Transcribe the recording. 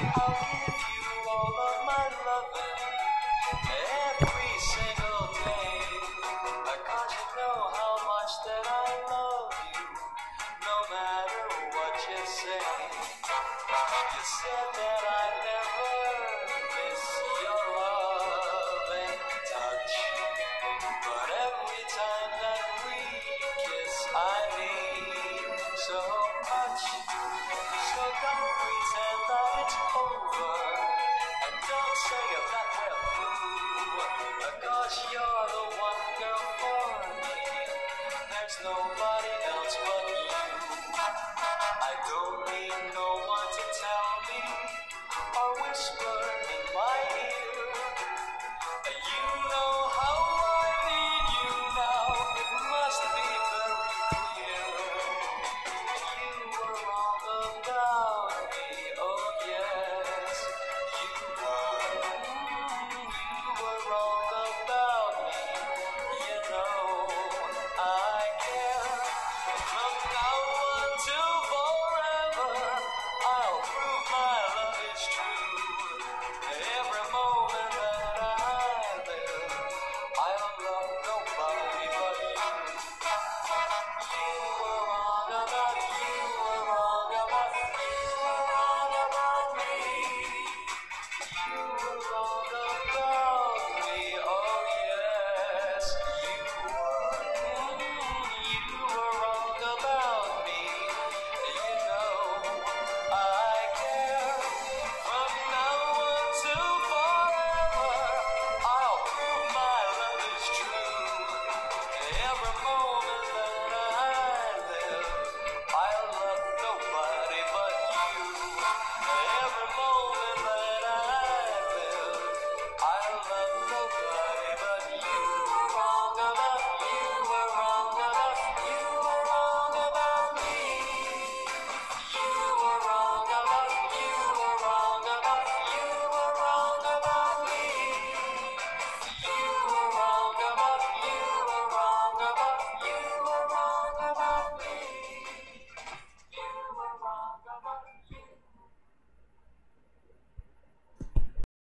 I'll give you all of my loving every single day. Cause you know how much that I love you, no matter what you say. You said that I'd never